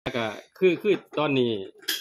ก็คือตอนนี้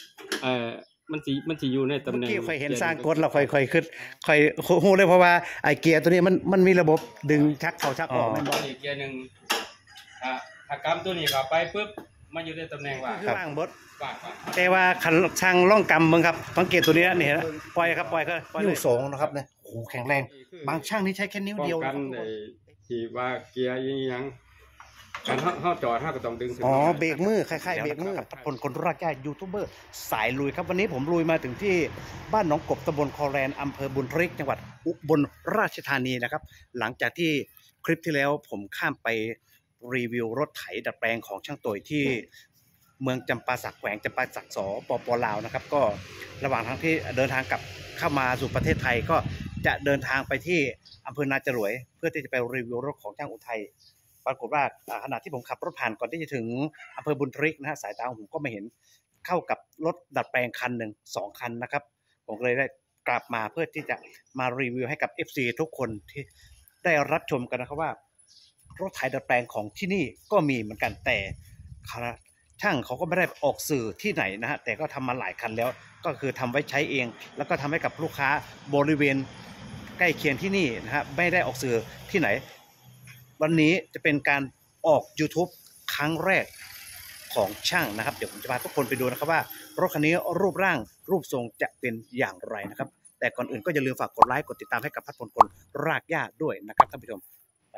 มันสิอยู่ในตำแหน่งเมื่อกี้ค่อยเห็นสร้างกดเราค่อยขึ้นค่อยฮู้เลยเพราะว่าไอ้เกียร์ตัวนี้มันมีระบบดึงชักเข้าชักออกแม่นบ่อีกเกียร์นึงถ้ากำตัวนี้เข้าไปปึ๊บมันอยู่ในตำแหน่งว่างบดว่างแต่ว่าคันช่างล่องกำเบิ่งครับสังเกตตัวนี้นี่เห็นปล่อยครับปล่อยนิ้วสองนะครับเนี่ยโอ้โหแข็งแรงบางช่างนี่ใช้แค่นิ้วเดียวกันที่ว่าเกียร์ยังการเฮาจอดเฮาก็ต้องดึงอ๋อเบรกมือคล้ายๆเบรกมือคนรักแก่ยูทูบเบอร์สายลุยครับวันนี้ผมลุยมาถึงที่บ้านหนองกบตำบลคอแลนอำเภอบุญทริกจังหวัดอุบลราชธานีนะครับหลังจากที่คลิปที่แล้วผมข้ามไปรีวิวรถไถดัดแปลงของช่างต่อยที่เมืองจำปาสักแขวงจำปาสักสปปลาวนะครับก็ระหว่างทางที่เดินทางกลับเข้ามาสู่ประเทศไทยก็จะเดินทางไปที่อำเภอนาจรวยเพื่อที่จะไปรีวิวรถของช่างอุทัยปรากฏว่าขณะที่ผมขับรถผ่านก่อนที่จะถึงอำเภอบุญทริกนะฮะสายตาของผมก็ไม่เห็นเข้ากับรถดัดแปลงคันหนึ่ง2 คันนะครับผมเลยได้กลับมาเพื่อที่จะมารีวิวให้กับ FC ทุกคนที่ได้รับชมกันนะครับว่ารถไถดัดแปลงของที่นี่ก็มีเหมือนกันแต่ช่างเขาก็ไม่ได้ออกสื่อที่ไหนนะฮะแต่ก็ทำมาหลายคันแล้วก็คือทำไว้ใช้เองแล้วก็ทำให้กับลูกค้าบริเวณใกล้เคียงที่นี่นะฮะไม่ได้ออกสื่อที่ไหนวันนี้จะเป็นการออก YouTube ครั้งแรกของช่างนะครับเดี๋ยวผมจะพาทุกคนไปดูนะครับว่ารถคันนี้รูปร่างรูปทรงจะเป็นอย่างไรนะครับแต่ก่อนอื่นก็อย่าลืมฝากกดไลค์กดติดตามให้กับพัดพลคนรากหญ้าด้วยนะครับท่านผู้ชมไป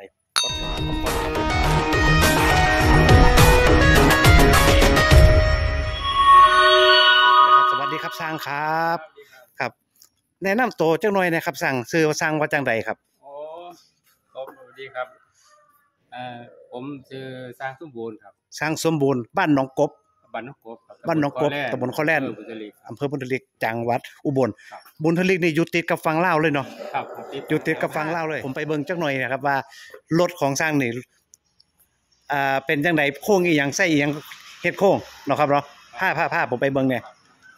สวัสดีครับสร้างครับครับแนะนำตัวจังหน่อยนะครับสั่งซื้อสั่งว่าจังใดครับอ๋อสวัสดีครับผมชื่อสร้างสมบูรณ์ครับสร้างสมบูรณ์บ้านหนองกบบ้านหนองกบตำบลคอแลนอำเภอบุญทลิกจังหวัดอุบลบุญทลิกนี่อยู่ติดกับฝั่งลาวเลยเนาะครับอยู่ติดกับฝั่งลาวเลยผมไปเบิ่งจักหน่อยนะครับว่ารถของสร้างนี่เป็นจังไดโค้งอีหยังใส่อีหยังเฮ็ดโค้งเนาะครับเนาะผ้าผมไปเบิ่งเนี่ย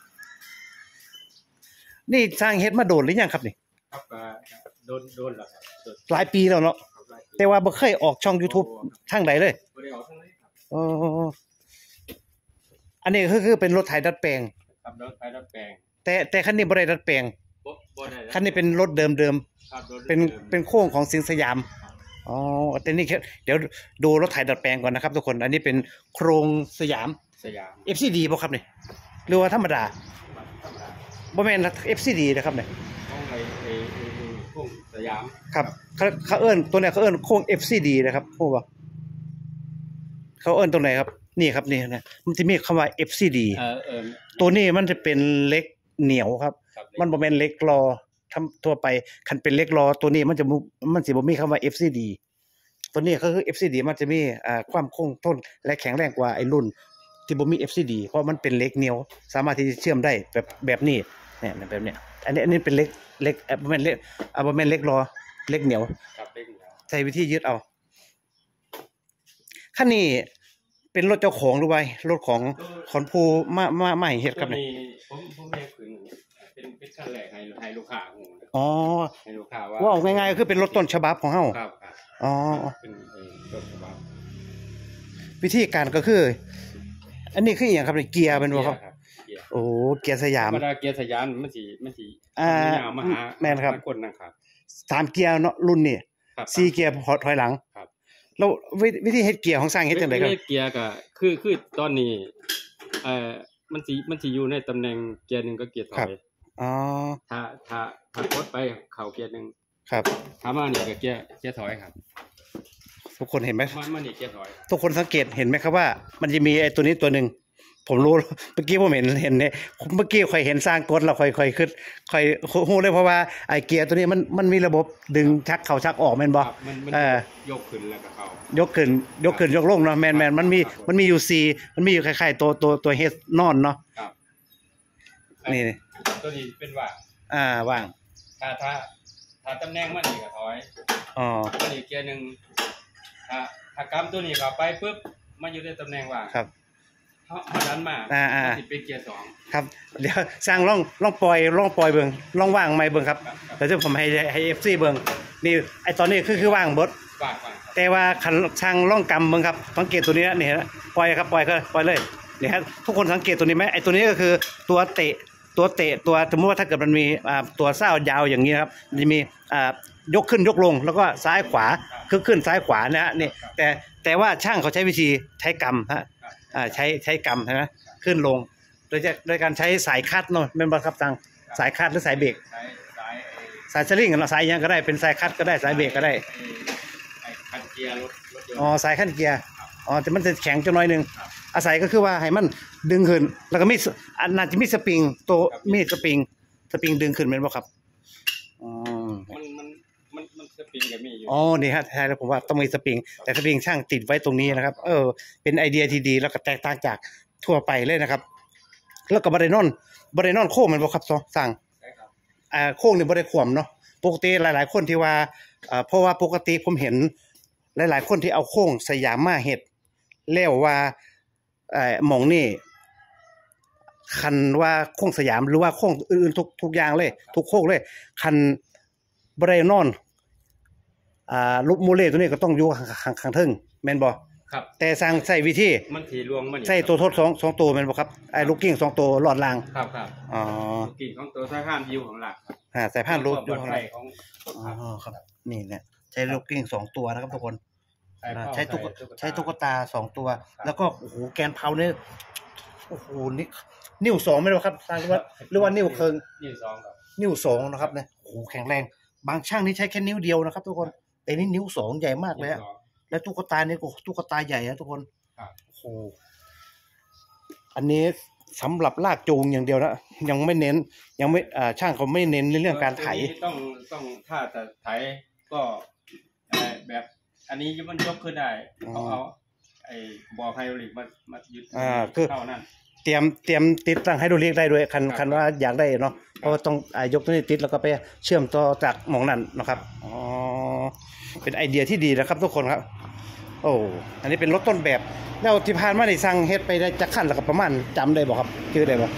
นี่สร้างเฮ็ดมาโดนหรือยังครับนี่ครับโดนแล้วครับหลายปีแล้วเนาะแต่ว่าบ่เคยออกช่อง YouTube ทางใดเลยบ่ได้ออกทางไหนครับอ๋ออันนี้คือเป็นรถไถดัดแปลงครับรถไถดัดแปลงแต่คันนี้บ่ได้ดัดแปลงบ่ได้คันนี้เป็นรถเดิมครับเป็นโค้งของสิงสยามอ๋อแต่นี่เดี๋ยวดูรถไถดัดแปลงก่อนนะครับทุกคนอันนี้เป็นโครงสยาม FCD บ่ครับนี่หรือว่าธรรมดาบ่แม่น FCD นะครับนี่ของโค้งสยามครับเขาเอิ้นตัวนี้เขาเอิ้นโค้ง FCD นะครับโอ้บ่เขาเอิ้นตัวไหนครับนี่ครับนี่นะมันจะมีคำว่า FCD ตัวนี้มันจะเป็นเหล็กเหนียวครับมันบ่แม่นเหล็กรอทำทั่วไปคันเป็นเหล็กรอตัวนี้มันสิบ่มีคำว่า FCD ตัวนี้ก็คือ FCD มันจะมีความคงทนและแข็งแรงกว่าไอ้รุ่นที่บ่มี FCD เพราะมันเป็นเหล็กเหนียวสามารถที่จะเชื่อมได้แบบนี้เนี่ยแบบเนี้ยอันนี้เป็นเหล็กบ่แม่นเหล็กรอเหล็กเหนียวครับเหล็กเหนียวใช้วิธียึดเอาคันนี้เป็นรถเจ้าของหรือว่ารถของผู้มาให้เฮ็ดครับนี่ผมเรียกถึงเป็นขั้นแรกให้ลูกค้าอ๋อให้ลูกค้าว่าเอาง่ายๆก็คือเป็นรถต้นฉบับของเฮาครับอ๋อเป็นต้นฉบับวิธีการก็คืออันนี้คืออีหยังครับเกียร์เป็นบ่ครับโอ้เกียร์สยามธรรมดาเกียร์สยามมันสิยาวมาหาแม่นครับคนนะครับ 3เกียร์เนาะรุ่นนี้4เกียร์ถอยหลังครับแล้ววิธีเฮ็ดเกียร์ของสร้างเฮ็ดจังได๋ครับเกียร์ก็คือตอนนี้มันสิอยู่ในตำแหน่งเกียร์1กับเกียร์ถอยอ๋อถ้ากดไปเข้าเกียร์1 ครับถ้ามานี่ก็เกียร์ถอยครับทุกคนเห็นไหมมันนี่เกียร์ถอยทุกคนสังเกตเห็นไหมครับว่ามันจะมีไอ้ตัวนี้ตัวนึงผมรู้เมื่อกี้ผมเห็นเนี่ยเมื่อกี้ค่อยเห็นสร้างกดแล้วค่อยขึ้นค่อยฮู้เลยเพราะว่าไอ้เกียร์ตัวนี้มันมีระบบดึงชักเข้าชักออกแม่นบ่ยกขึ้นแล้วก็เข้ายกขึ้นยกลงเนาะแม่นมันมีอยู่4มันมีอยู่คล้ายๆตัวเฮดนอนเนาะครับนี่ตัวนี้เป็นว่างว่างถ้าตำแหน่งมันนี่ก็ถอยอ๋อตัวนี้เกียร์1ถ้ากำตัวนี้เข้าไปปึ๊บมันอยู่ในตำแหน่งว่างครับเฮาดันมาสิเป็นเกียร์2 ครับเดี๋ยวสร้างลองปล่อยเบิ่งลองว่างใหม่เบิ่งครับแล้วจะผมให้ FC เบิ่งนี่ไอ้ตอนนี้คือว่างเบิดว่างแต่ว่าคันช่างลองกำเบิ่งครับสังเกตตัวนี้นี่เห็นปล่อยครับปล่อยเลยเนี่ยฮะทุกคนสังเกตตัวนี้ไหมไอ้ตัวนี้ก็คือตัวเตะตัวสมมติว่าถ้าเกิดมันมีตัวเส้ายาวอย่างนี้ครับมันจะมียกขึ้นยกลงแล้วก็ซ้ายขวาขึ้นซ้ายขวานะฮะนี่แต่ว่าช่างเขาใช้วิธีใช้กำฮะใช้กำใช่ไหมขึ้นลงโดยการใช้สายคาดเนาะเป็นบังคับทางสายคาดหรือสายเบรกสายสลิงสายยังก็ได้เป็นสายคัดก็ได้สายเบรกก็ได้คันเกียร์รถยนต์สายขั้นเกียร์แต่มันจะแข็งจังน้อยนึงอาศัยก็คือว่าให้มันดึงขึ้นแล้วก็มีน่าจะมีสปริงตัวมีสปริงดึงขึ้นเป็นบ่ครับมันสปริงก็มีอยู่นี่ฮะใช่แล้วผมว่าต้องมีสปริงแต่สปริงช่างติดไว้ตรงนี้นะครับเป็นไอเดียที่ดีแล้วก็แตกต่างจากทั่วไปเลยนะครับแล้วก็บริโนอนโค้งมันบ่ครับสั่งโค้งนี่บ่ได้ขวมเนาะปกติหลายๆคนที่ว่าเพราะว่าปกติผมเห็นหลายๆคนที่เอาโค้งสยามมาเฮ็ดแล้วว่าหม่องนี่คันว่าโค้งสยามหรือว่าโค้งอื่นๆทุกอย่างเลยทุกโค้งเลยคันบ่ได้นอนลูกโมเลตัวนี้ก็ต้องอยู่ข้างๆทึ่งแม่นบ่ครับแต่สร้างใช้วิธีมันถีรวงมันใช้ตัวทด2ตัวแม่นบ่ครับไอ้ลูกกิ้ง2ตัวหลอดรางครับลูกกิ้งของตัวสายพานอยู่ของหลักสายพานรูปอยู่ของหลักครับนี่แหละใช้ลูกกิ้ง2ตัวนะครับทุกคนใช้ตุ๊กตา2ตัวแล้วก็โอ้โหแกนเพาเนี่ยโอ้โหนี่นิ้ว2ไม่รู้ครับหรือว่านิ้วเคิงนิ้ว2นะครับเนี่ยโอ้โหแข็งแรงบางช่างนี่ใช้แค่นิ้วเดียวนะครับทุกคนแต่นี่นิ้ว2ใหญ่มากเลยแล้วตุ๊กตาเนี่ยตุ๊กตาใหญ่นะทุกคนโอ้โหอันนี้สำหรับลากจูงอย่างเดียวนะยังไม่เน้นยังไม่ช่างเขาไม่เน้นในเรื่องการไถต้องถ้าจะไถก็แบบอันนี้มันยกขึ้นได้เอาไอ้บ่อไฮดรอลิกมายึดคือเตรียมติดตั้งไฮดรอลิกได้ด้วยคันว่าอยากได้เนาะเพราะต้องยกตัวนี้ติดแล้วก็ไปเชื่อมต่อจากหม่องนั้นนะครับเป็นไอเดียที่ดีนะครับทุกคนครับโอ้อันนี้เป็นรถต้นแบบแล้วที่ผ่านมาได้สั่งเฮ็ดไปได้จักขั้นแล้วก็ประมาณจำได้บ่ครับชื่อได้บ่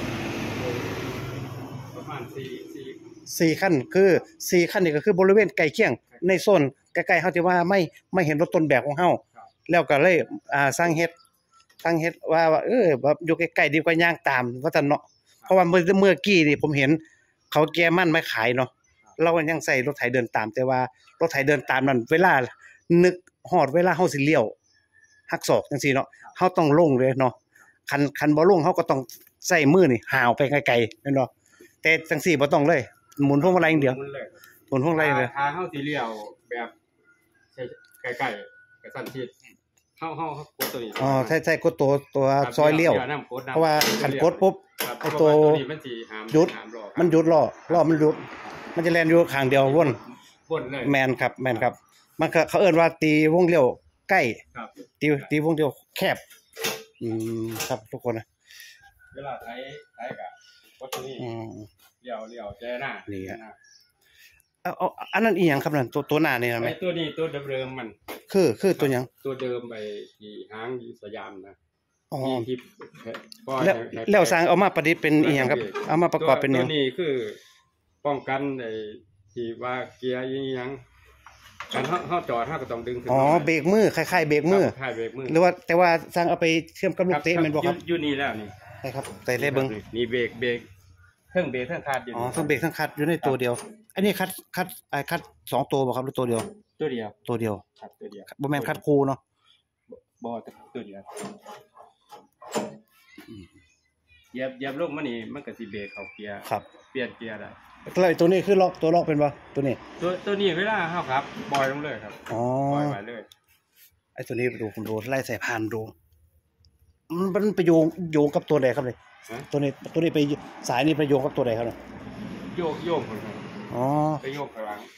ประมาณ 4ขั้นคือ4ขั้นนี่ก็คือบริเวณใกล้เคียงในโซนใกล้ๆเฮาที่ว่าไม่เห็นรถต้นแบบของเฮาแล้วก็เลยสั่งเฮ็ดว่าแบบอยู่ใกล้ๆดีกว่าย่างตามว่าซั่นเนาะเพราะว่าเมื่อกี้นี่ผมเห็นเขาแกมันมาขายเนาะเรายังใส่รถไถเดินตามแต่ว่ารถไถเดินตามนั้นเวลานึกฮอดเวลาเฮาสิเลี้ยวหักศอกจังซี่เนาะเฮาต้องลงเลยเนาะคันบ่ลงเฮาก็ต้องใส่มือนี่หาวไปไกลๆแม่นบ่แต่จังซี่บ่ต้องเลยหมุนพวงมาลัยอย่างเดียวหมุนพวงมาลัยเลยทางเฮาสิเลี้ยวแบบใกล้ๆกระชั้นชิดเฮากดตัวนี้ใช่กดตัวซอยเลี้ยวเพราะว่าคันกดปุ๊บไอ้ตัวหยุดมันหยุดล้อมันหยุดมันจะแล่นอยู่ข้างเดียววนเลยแม่นครับมันเขาเอิ้นว่าตีวงเลี้ยวใกล้ตีวงเลี้ยวแคบครับทุกคนนะเวลาไถกับกดตัวนี้เลี้ยวแจ้หน้านี่อันนั้นอีหยังครับนั่นตัวหน้านี่นะมั้ยตัวนี้ตัวเดิมมันคือตัวหยังตัวเดิมไปที่หางสยามนะที่แล้วสร้างเอามาประดิษฐ์เป็นอีหยังครับเอามาประกอบเป็นหยังตัวนี้คือป้องกันไอ้ที่ว่าเกียร์อีหยังการเฮาจอดเฮาก็ต้องดึงขึ้นเบรกมือคล้ายๆเบรกมือหรือว่าแต่ว่าสร้างเอาไปเชื่อมกับลูกเตะแม่นบ่ครับอยู่นี่แล้วนี่ใช่ครับแต่ได้เบิ่งนี่เบรกเครื่องเบรกเครื่องคาดอยู่เครื่องเบรกเครื่องคาดอยู่ในตัวเดียวอันนี้คัด2ตัวบ่ครับหรือตัวเดียวครับตัวเดียวครับตัวเดียวบ่แม่นคัดคู่เนาะบ่ตัวเดียวเหยียบลงมานี่มันก็สิเบรกเข้าเกียร์ครับเปลี่ยนเกียร์ได้แล้วตัวนี้คือตัวล็อกเป็นบ่ตัวนี้เวลาเฮาครับปล่อยลงเลยครับปล่อยไว้เลยไอ้ตัวนี้ผมดูไล่สายพานดูมันไปโยงกับตัวใดครับเลยตัวนี้ไปสายนี้ไปโยงกับตัวใดครับเนี่ยโยงครับไปโยงข้างหลัง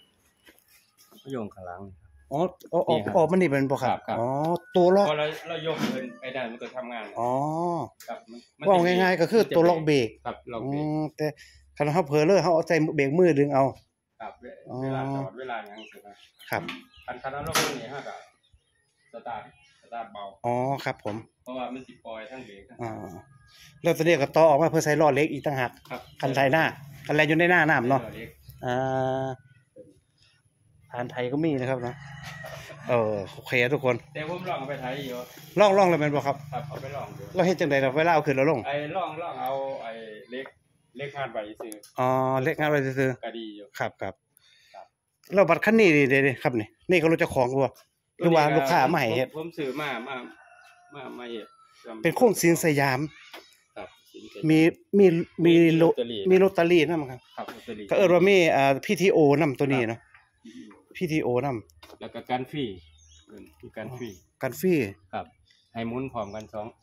มันนี่เป็นบ่ครับตัวล็อกพอเราโยกขึ้นไปได้มันก็ทำงานครับว่าง่ายๆก็คือตัวล็อกเบรกครับล็อกเบรกแต่คันเฮาเผลอเลยเฮาเอาใจเบรกมือดึงเอาครับเวลาจอดเวลาหยังสิครับคันเราล็อกนี่ฮะก็สตาร์ทเบาครับผมเพราะว่ามันสิปล่อยทั้งเบรกแล้วตัวนี้ก็ต่อออกมาเพื่อใส่ล้อเล็กอีกต่างหากคันไถหน้าคันแลอยู่ในหน้าน้ำเนาะพานไทยก็มีนะครับนะโอเคทุกคนแต่ผมลองเอาไปไทยอยู่ล่องเลยแม่นบ่ครับครับเอาไปลองดูเราเฮ็ดจังได๋ล่ะเวลาเอาขึ้นแล้วลงไอ้ลองเอาไอ้เล็กงานใบซื้ออ๋อเล็กงานไว้ซื่อก็ดีอยู่ๆครับแล้วบัตรคันนี้นี่เด้ๆครับนี่ก็รู้เจ้าของบ่หรือว่าลูกค้ามาให้เฮ็ดผมซื้อมาเฮ็ดเป็นโค้งสินสยามครับมีโลตเตอรี่นำครับครับลอตเตอรี่ก็ว่ามีPTO นำตัวนี้เนาะ PTO นำแล้วก็การฟรีมีการฟรีกันฟรีครับ ให้หมุนพร้อมกัน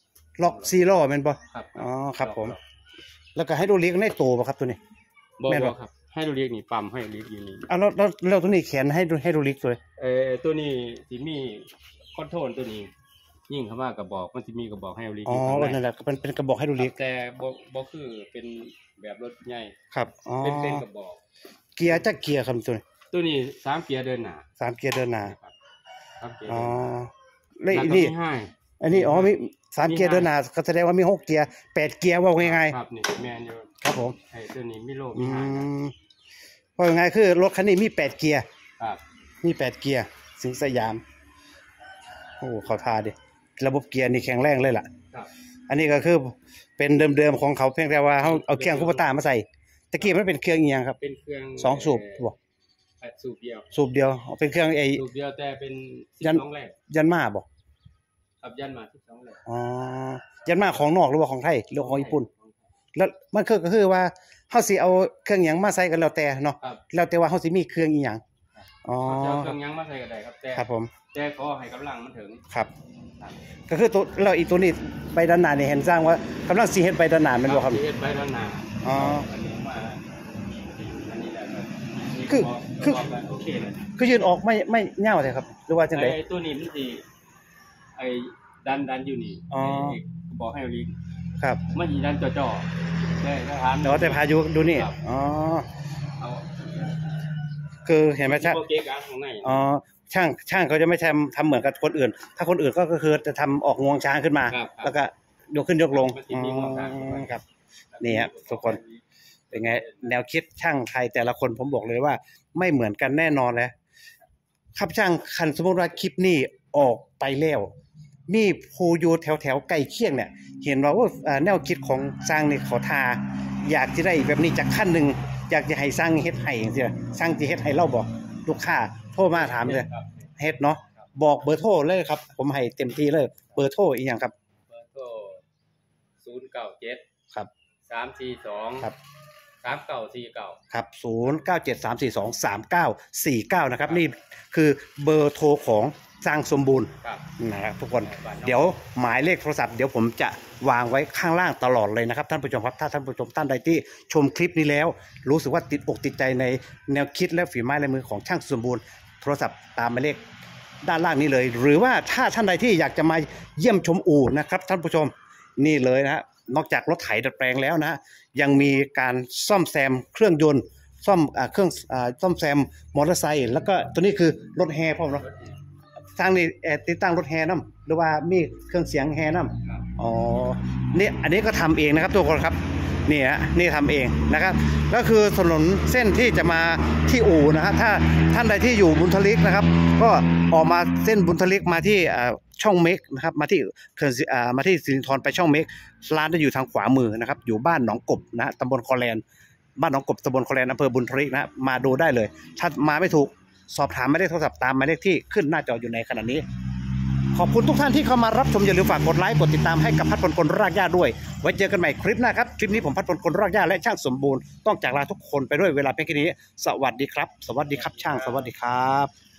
2 ล็อก4ล้อแม่นบ่ครับอ๋อครับผม แล้วก็ให้ดูเล็กในโตบ่ครับตัวนี้บ่แม่นบ่ครับให้ดูเรียกนี่ปั๊มให้ดูเรียกอยู่นี่แล้วตัวนี้แขนให้ดูเล็กตัวเลยตัวนี้สิมีคอนโทรลตัวนี้ยิ่งเข้ามากระบอกมันสิมีกระบอกให้ดูเรียกอ๋อนั่นแหละเป็นกระบอกให้ดูเล็กแต่บ่คือเป็นแบบรถใหญ่ครับอ๋อเป็นกระบอกเกียร์จักเกียร์ครับตัวนี้ตัวนี้3เกียร์เดินหน้า 3เกียร์เดินหน้าครับ3เกียร์อ๋อเดินหน้าแล้วแล้วก็นี่มีให้อันนี้อ๋อมี3เกียร์เดินหน้าก็แสดงว่ามี6เกียร์8เกียร์ว่าง่ายครับนี่แม่นอยู่ๆครับผมไอ้ตัวนี้มีโลอืมีให้มว่าง่ายคือรถคันนี้มี8เกียร์ครับมี8เกียร์สิงสยามโอ้เขาท่าดิระบบเกียร์นี่แข็งแรงเลยล่ะครับอันนี้ก็คือเป็นเดิมๆของเขาเพียงแต่ว่าเขาเอาเครื่องคูปต้ามาใส่ตะกี้มันเป็นเครื่องอีหยังครับเป็นเครื่อง 2สูบบ่สูบเดียวสูบเดียวเป็นเครื่องสูบเดียวแต่เป็นยัน 12แรงยันมาบ่ครับยันมา12แรงอ๋อยันมาของนอกหรือว่าของไทยหรือของญี่ปุ่น แล้วมันก็คือว่าเฮาสิเอาเครื่องหยังมาใส่กันแล้วแต่เนาะครับแล้วแต่ว่าเฮาสิมีเครื่องอีหยังอ๋อเขาจะเอาเครื่องยั้งมาใส่ก็ได้ครับแต่ครับผมแต่ขอให้กำลังมันถึงครับครับก็คือตัวแล้วอีตัวนี้ไปด้านหน้านี่เห็นสร้างว่ากำลังสิเฮ็ดไปด้านหน้าแม่นบ่ครับที่เฮ็ดไปด้านหน้าอ๋ออันนี้มาอันนี้แหละครับนี่คือบอกกันโอเคเลยคือยืนออกไม่ยาวเลยครับหรือว่าจังได๋ไอ้ตัวนี้มันสิไอ้ดันอยู่นี่อ๋อไอ้บอกให้ลิงครับมันสิดันจ่อๆได้ถ้าถามเดี๋ยวแต่พายุดูนี่ครับอ๋อเอาคือเห็นไหมช่างโปรเกะข้างในอ๋อช่างเขาจะไม่ทำเหมือนกับคนอื่น ถ้าคนอื่นก็คือจะทำออกงวงช้างขึ้นมาครับแล้วก็ยกขึ้นยกลงมันสิมีงวงช้างขึ้นมาครับ นี่ฮะทุกคน เป็นไงแนวคิดช่างไทยแต่ละคนผมบอกเลยว่าไม่เหมือนกันแน่นอนเลยครับช่างคันสมมติว่าคลิปนี้ออกไปแล้วมีผู้อยู่แถวใกล้เคียงเนี่ย เห็นว่าแนวคิดของสร้างนี่เขาทาอยากจะได้แบบนี้จากขั้นหนึ่งอยากจะให้สร้างเฮ็ดให้จังซี่สร้างจะเฮ็ดให้เราบอกลูกค้าโทรมาถามเลยครับเฮ็ดเนาะบอกเบอร์โทรเลยครับ ผมให้เต็มที่เลยเบอร์โทรอีกอย่างครับเบอร์โทร097 ครับ 342 ครับ 3949 ครับ0973423949นะครับนี่คือเบอร์โทรของสร้างสมบูรณ์ครับนะครับทุกคนเดี๋ยวหมายเลขโทรศัพท์เดี๋ยวผมจะวางไว้ข้างล่างตลอดเลยนะครับท่านผู้ชมครับถ้าท่านผู้ชมท่านใดที่ชมคลิปนี้แล้วรู้สึกว่าติดอกติดใจในแนวคิดและฝีไม้ลายมือของช่างสมบูรณ์โทรศัพท์ตามหมายเลขด้านล่างนี้เลย หรือว่าถ้าท่านใดที่อยากจะมาเยี่ยมชมอู่นะครับท่านผู้ชมนี่เลยนะฮะนอกจากรถไถดัดแปลงแล้วนะยังมีการซ่อมแซมเครื่องยนต์ซ่อมซ่อมแซมมอเตอร์ไซค์แล้วก็ตัวนี้คือรถแห่พ่อมเนาะสร้างนี่ติดตั้งรถแห่น้ำหรือว่ามีเครื่องเสียงแห่น้ำอ๋อนี่อันนี้ก็ทำเองนะครับทุกคนครับนี่ฮะนี่ทำเองนะครับก็คือถนนเส้นที่จะมาที่อู่นะฮะถ้าท่านใดที่อยู่บุญทลิกนะครับก็ออกมาเส้นบุญทลิกมาที่ช่องเมกนะครับมาที่เขื่อนมาที่สิรินธรไปช่องเมกร้านจะอยู่ทางขวามือนะครับอยู่บ้านหนองกบนะตำบลคอแลนบ้านหนองกบตำบลคอแลนอำเภอบุญทลิกนะมาดูได้เลยถ้ามาไม่ถูกสอบถามหมายเลขโทรศัพท์ตามหมายเลขที่ขึ้นหน้าจออยู่ในขณะนี้ขอบคุณทุกท่านที่เข้ามารับชมอย่าลืมฝากกดไลค์กดติดตามให้กับพัดพลคนรากหญ้าด้วยไว้เจอกันใหม่คลิปหน้าครับคลิปนี้ผมพัดพลคนรากหญ้าและช่างสมบูรณ์ต้องจากลาทุกคนไปด้วยเวลาเพียงแค่นี้สวัสดีครับสวัสดีครับช่างสวัสดีครับ